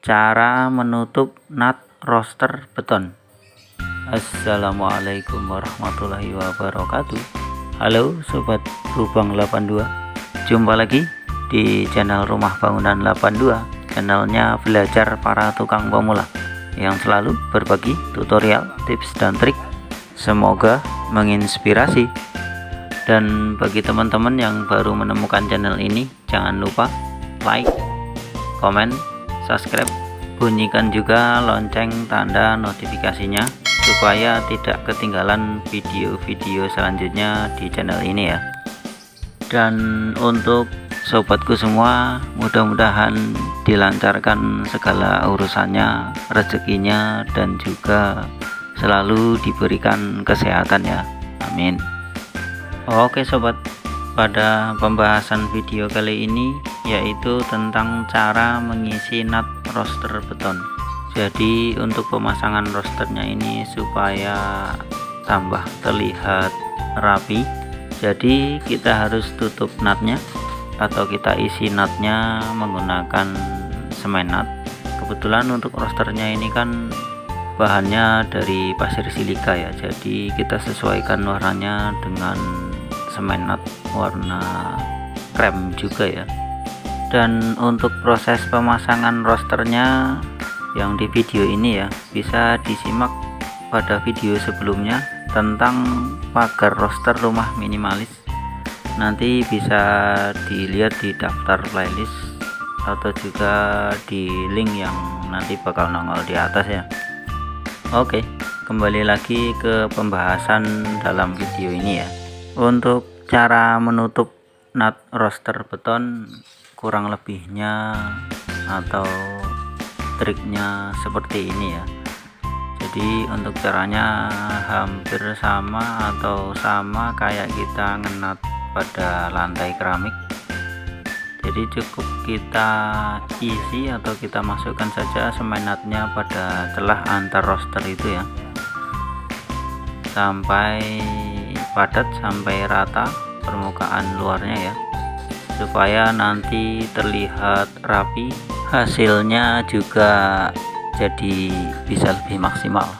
Cara menutup nut roster beton. Assalamualaikum warahmatullahi wabarakatuh. Halo sobat Lubang 82, jumpa lagi di channel Rumah Bangunan 82, channelnya belajar para tukang pemula yang selalu berbagi tutorial, tips dan trik. Semoga menginspirasi. Dan bagi teman-teman yang baru menemukan channel ini, jangan lupa like, komen, subscribe, bunyikan juga lonceng tanda notifikasinya supaya tidak ketinggalan video-video selanjutnya di channel ini ya. Dan untuk sobatku semua, mudah-mudahan dilancarkan segala urusannya, rezekinya, dan juga selalu diberikan kesehatan ya, amin. Oke sobat, pada pembahasan video kali ini yaitu tentang cara mengisi nut roster beton. Jadi untuk pemasangan rosternya ini supaya tambah terlihat rapi, jadi kita harus tutup nutnya atau kita isi nutnya menggunakan semen nut. Kebetulan untuk rosternya ini kan bahannya dari pasir silika ya, jadi kita sesuaikan warnanya dengan semen nut warna krem juga ya. Dan untuk proses pemasangan rosternya yang di video ini ya, bisa disimak pada video sebelumnya tentang pagar roster rumah minimalis. Nanti bisa dilihat di daftar playlist atau juga di link yang nanti bakal nongol di atas ya. Oke, kembali lagi ke pembahasan dalam video ini ya. Untuk cara menutup nut roster beton kurang lebihnya atau triknya seperti ini ya. Jadi untuk caranya hampir sama atau sama kayak kita ngenat pada lantai keramik. Jadi cukup kita isi atau kita masukkan saja semen nutnya pada celah antar roster itu ya, sampai padat, sampai rata permukaan luarnya ya, supaya nanti terlihat rapi, hasilnya juga jadi bisa lebih maksimal.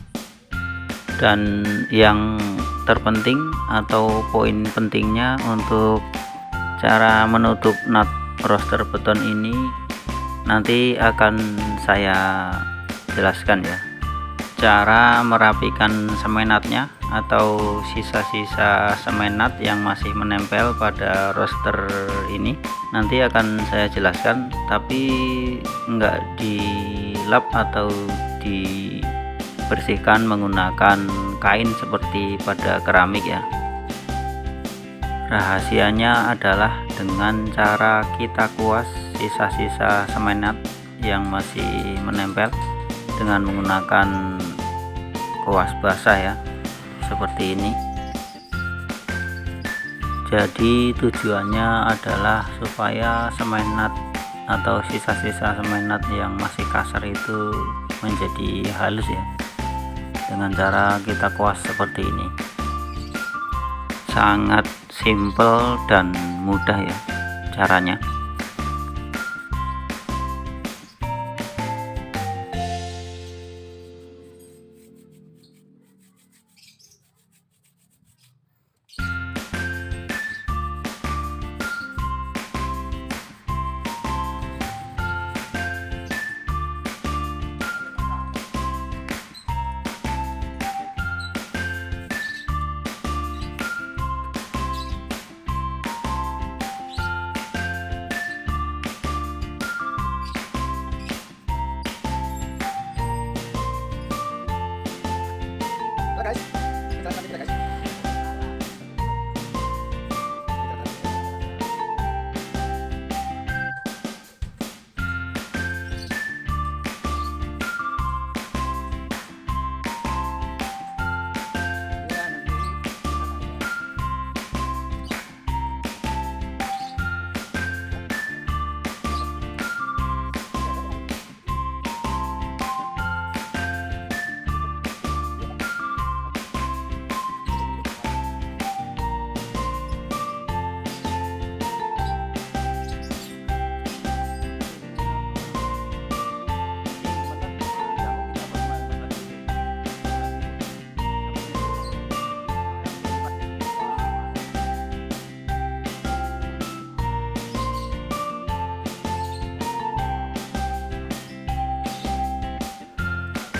Dan yang terpenting atau poin pentingnya untuk cara menutup nut roster beton ini nanti akan saya jelaskan ya. Cara merapikan semen nutnya atau sisa-sisa semen nut yang masih menempel pada roster ini nanti akan saya jelaskan, tapi enggak dilap atau dibersihkan menggunakan kain seperti pada keramik ya. Rahasianya adalah dengan cara kita kuas sisa-sisa semen nut yang masih menempel dengan menggunakan kuas basah ya, seperti ini. Jadi tujuannya adalah supaya semen nut atau sisa-sisa semen nut yang masih kasar itu menjadi halus ya, dengan cara kita kuas seperti ini. Sangat simple dan mudah ya caranya.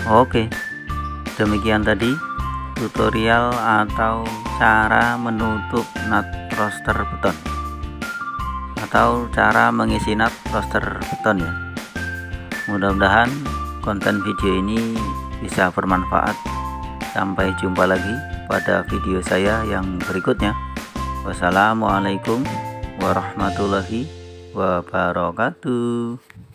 Oke, demikian tadi tutorial atau cara menutup nut roster beton atau cara mengisi nut roster beton ya. Mudah-mudahan konten video ini bisa bermanfaat. Sampai jumpa lagi pada video saya yang berikutnya. Wassalamualaikum warahmatullahi wabarakatuh.